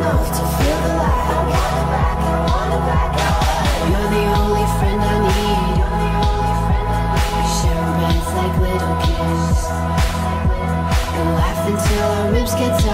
enough to feel the light. I want it back, I want it back, I want it. You're the only friend I need. We share beds like little kids, and laugh until our ribs get